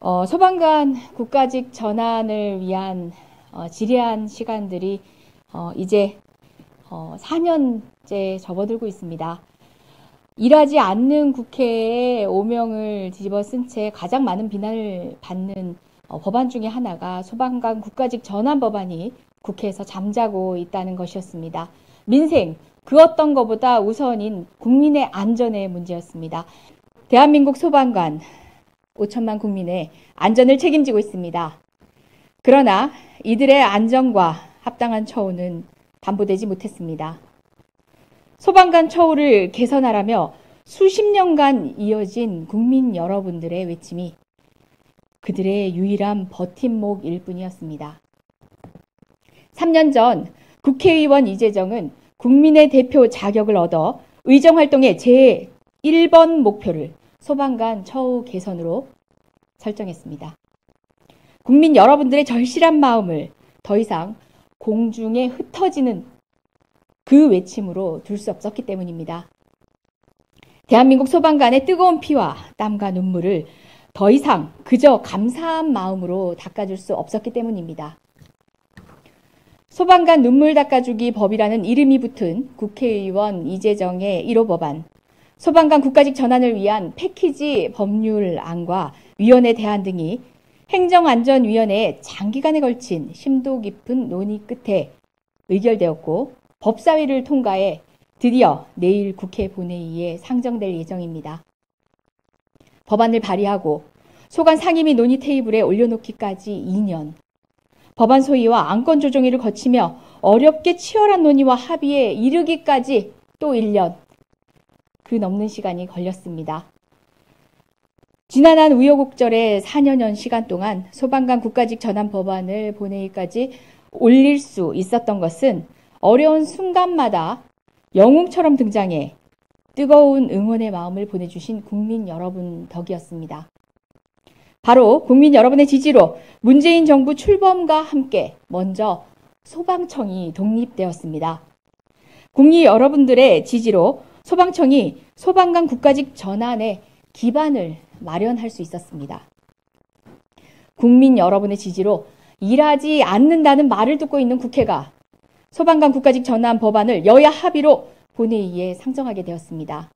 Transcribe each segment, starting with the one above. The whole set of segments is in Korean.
소방관 국가직 전환을 위한 지리한 시간들이 이제 4년째 접어들고 있습니다. 일하지 않는 국회의 오명을 뒤집어 쓴 채 가장 많은 비난을 받는 법안 중에 하나가 소방관 국가직 전환 법안이 국회에서 잠자고 있다는 것이었습니다. 민생, 그 어떤 것보다 우선인 국민의 안전의 문제였습니다. 대한민국 소방관 5천만 국민의 안전을 책임지고 있습니다. 그러나 이들의 안전과 합당한 처우는 담보되지 못했습니다. 소방관 처우를 개선하라며 수십 년간 이어진 국민 여러분들의 외침이 그들의 유일한 버팀목일 뿐이었습니다. 3년 전 국회의원 이재정은 국민의 대표 자격을 얻어 의정활동의 제1번 목표를 소방관 처우 개선으로 설정했습니다. 국민 여러분들의 절실한 마음을 더 이상 공중에 흩어지는 그 외침으로 둘 수 없었기 때문입니다. 대한민국 소방관의 뜨거운 피와 땀과 눈물을 더 이상 그저 감사한 마음으로 닦아줄 수 없었기 때문입니다. 소방관 눈물 닦아주기 법이라는 이름이 붙은 국회의원 이재정의 1호 법안, 소방관 국가직 전환을 위한 패키지 법률안과 위원회 대안 등이 행정안전위원회에 장기간에 걸친 심도 깊은 논의 끝에 의결되었고 법사위를 통과해 드디어 내일 국회 본회의에 상정될 예정입니다. 법안을 발의하고 소관 상임위 논의 테이블에 올려놓기까지 2년, 법안 소위와 안건 조정위를 거치며 어렵게 치열한 논의와 합의에 이르기까지 또 1년, 그 넘는 시간이 걸렸습니다. 지난한 우여곡절의 4년여 시간 동안 소방관 국가직 전환 법안을 본회의까지 올릴 수 있었던 것은 어려운 순간마다 영웅처럼 등장해 뜨거운 응원의 마음을 보내주신 국민 여러분 덕이었습니다. 바로 국민 여러분의 지지로 문재인 정부 출범과 함께 먼저 소방청이 독립되었습니다. 국민 여러분들의 지지로 소방청이 소방관 국가직 전환의 기반을 마련할 수 있었습니다. 국민 여러분의 지지로 일하지 않는다는 말을 듣고 있는 국회가 소방관 국가직 전환 법안을 여야 합의로 본회의에 상정하게 되었습니다.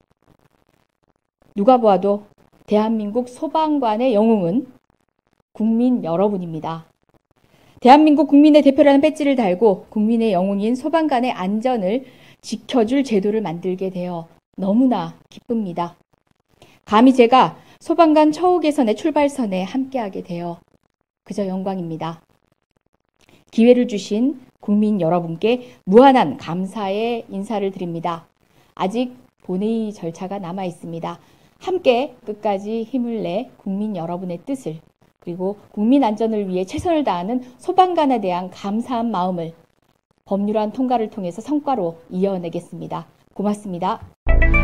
누가 보아도 대한민국 소방관의 영웅은 국민 여러분입니다. 대한민국 국민의 대표라는 배지를 달고 국민의 영웅인 소방관의 안전을 지켜줄 제도를 만들게 되어 너무나 기쁩니다. 감히 제가 소방관 처우 개선의 출발선에 함께하게 되어 그저 영광입니다. 기회를 주신 국민 여러분께 무한한 감사의 인사를 드립니다. 아직 본회의 절차가 남아 있습니다. 함께 끝까지 힘을 내 국민 여러분의 뜻을 그리고 국민 안전을 위해 최선을 다하는 소방관에 대한 감사한 마음을 법률안 통과를 통해서 성과로 이어내겠습니다. 고맙습니다.